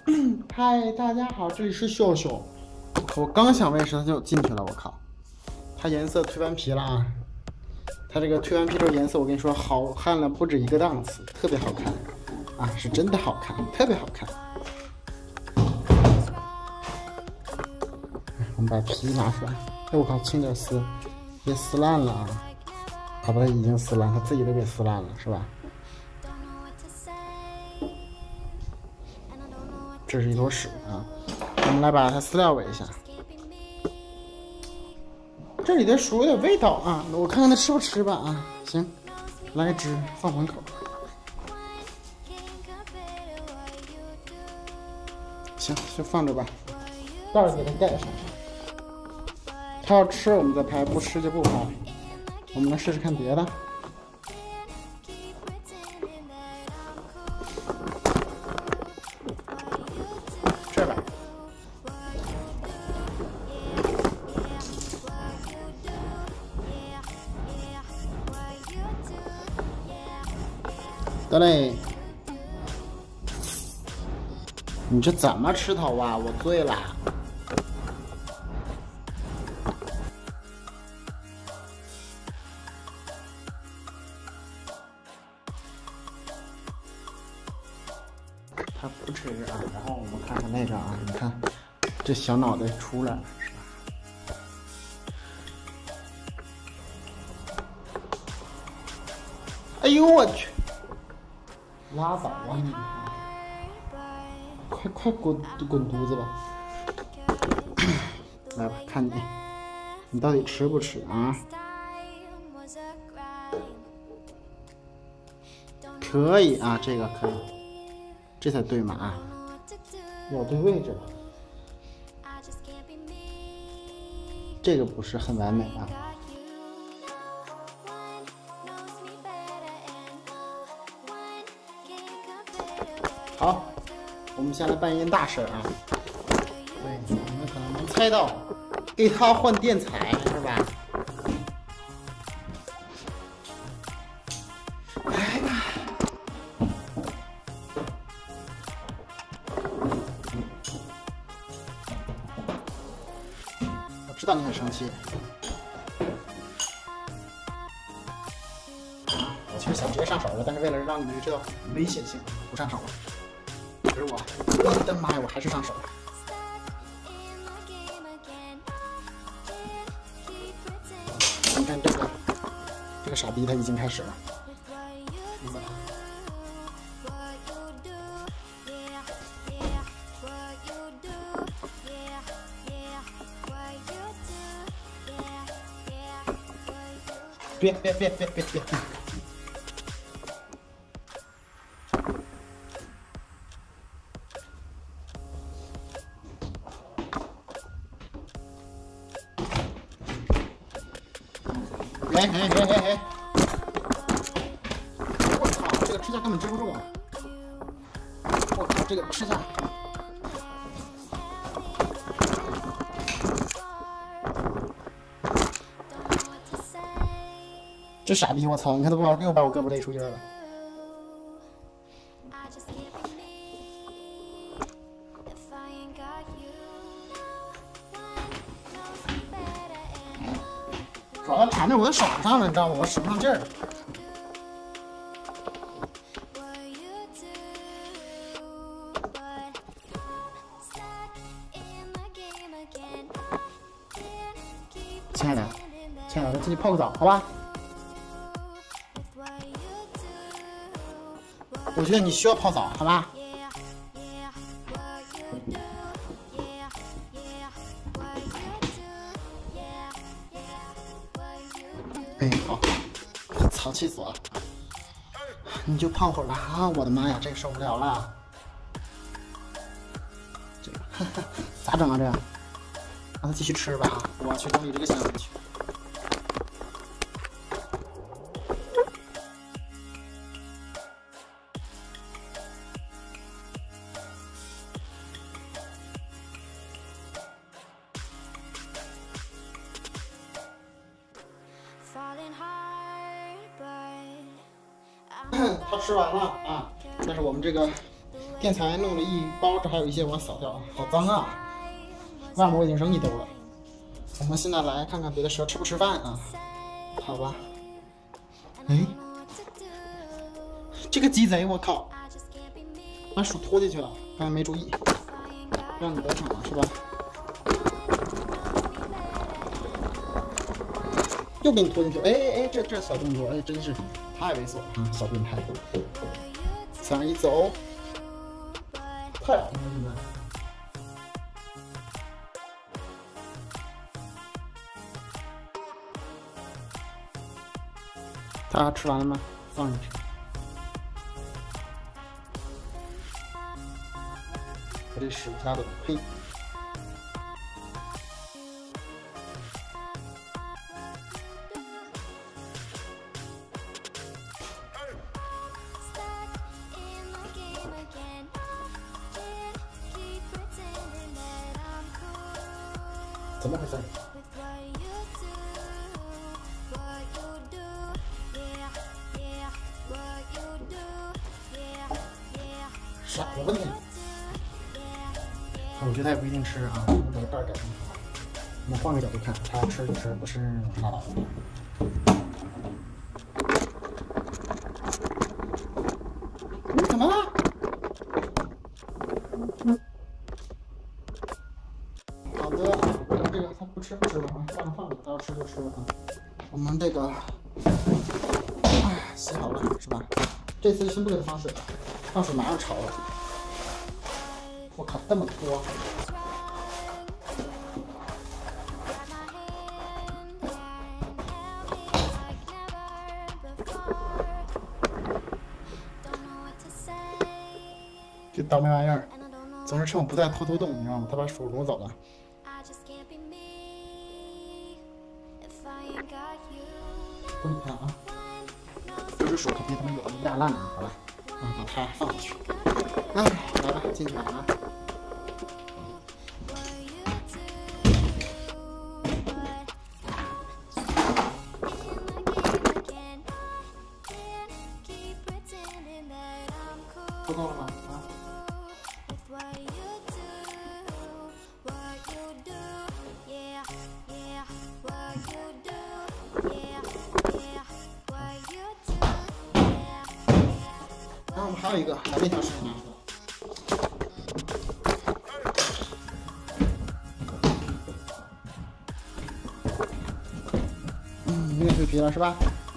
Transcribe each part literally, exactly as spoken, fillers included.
嗨，大家好，这里是秀秀。我刚想喂食，它就进去了，我靠！它颜色蜕完皮了啊！它这个蜕完皮之后颜色，我跟你说，好看了不止一个档次，特别好看啊，是真的好看，特别好看。我们把皮拿出来，哎，我靠，轻点撕，别撕烂了啊！好吧，它已经撕烂，它自己都给撕烂了，是吧？这是一坨屎啊！我们来把它饲料喂一下。这里的鼠有点味道啊，我看看它吃不吃吧啊。行，来一只放门口。行，就放着吧，盖儿给它盖上。它要吃我们再拍，不吃就不拍。我们来试试看别的。这吧。得嘞。你这怎么吃头啊？我醉了。它不吃啊，然后我们看看那个啊，你看这小脑袋出来了，是吧？哎呦我去！拉倒啊你！快快滚滚犊子吧！来吧，看你，你到底吃不吃啊？可以啊，这个可以，这才对嘛啊！咬对位置了，这个不是很完美啊。好，我们先来办一件大事啊！对，你们可能能猜到，给他换电彩是吧？来吧。我知道你很生气。我其实想直接上手了，但是为了让你们知道危险性，不上手了。可是我，我的妈呀，我还是上手了。你看这个，这个傻逼他已经开始了。别别别别别别！哎哎哎哎哎！我操，这个支架根本支不住啊！我靠，这个支架！这傻逼，我操！你看他把又把我胳膊勒出印了。主要缠在我的手上了，你知道吗？我使不上劲儿。亲爱的，亲爱的，进去泡个澡，好吧？我觉得你需要泡澡，好吧？哎，好，我操，气死我了！你就泡会儿吧啊！我的妈呀，这个受不了了。这个咋整啊？这样，让他继续吃吧。我去整理这个箱子去。他吃完了啊，但是我们这个电材弄了一包，这还有一些我要扫掉，好脏啊！外面我已经扔一兜了。我们现在来看看别的蛇吃不吃饭啊？好吧。哎，这个鸡贼，我靠！把鼠拖进去了，刚才没注意，让你得逞了是吧？又给你拖进去，哎哎哎，这这小动作，哎，真是太猥琐了啊，小变态！这样一走，太好了，现在。他吃完了吗？放进去。把这屎夹走，呸！怎么回事？傻了吧你！我觉得他也不一定吃啊，我把盖儿改成好。我们换个角度看，他吃就吃，不吃拉倒。你怎么了？好的，我们这个他不吃不吃了啊，放着放着，他要吃就吃了啊。我们这个，哎，洗好了是吧？这次先不给他放水了，放水马上潮了。我靠，这么多！这倒霉玩意儿，总是趁我不在偷偷动，你知道吗？他把鼠挪走了。不理他啊！这只鼠可比他们有的压烂了，好吧？啊，把它放回去。哎，来吧，进去吧啊！不够了吗？啊！然后我们还有一个，把那条绳拿出来。嗯，有点蜕皮了是吧？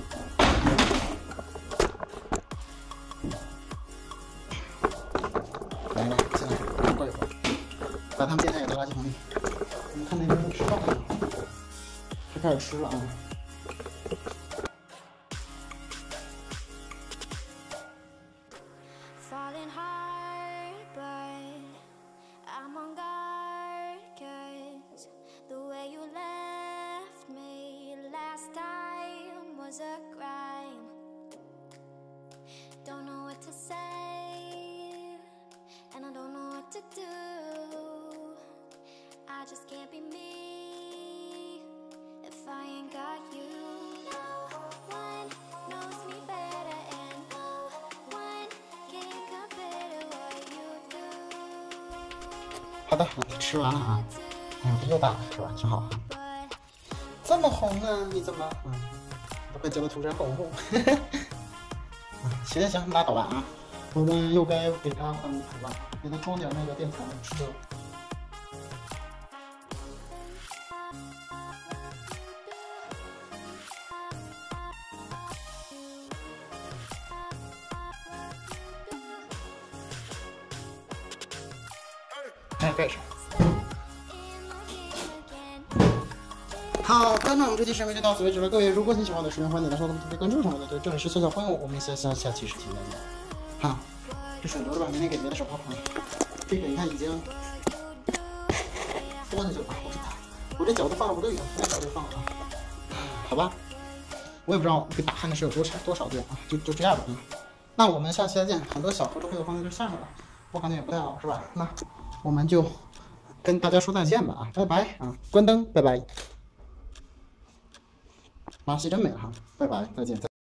来来，进来，过一会儿，把他们电台给到垃圾桶里。我们看那边都吃饭了，就开始吃了啊。To do, I just can't be me if I ain't got you. No one knows me better, and no one can compare to what you do. 好的，吃完了啊。嗯，又大了是吧？挺好啊。这么红呢？你怎么？嗯，都快叫得涂成红红。行行行，拉倒吧啊。我们又该给它换衣服了，给它装点那个电材吃的。哎，盖上。好的，那我们这期视频就到此为止了。各位，如果你喜欢我的视频，欢迎点赞、收藏、点关注什么的。对，这里是小小朋友，我们下下下期视频再见。好，这水留着吧，明天给别的手泡泡。这个你看已经多久了？我这我这脚都放了不对了，太早就放了啊。好吧，我也不知道给打鼾的是有多少多少遍啊，就就这样吧啊。那我们下期再见。很多小合作配合方式就下去了，我感觉也不太好，是吧？那我们就跟大家说再见吧啊，拜拜啊，关灯，拜拜。马戏真美哈，拜拜，再见再见。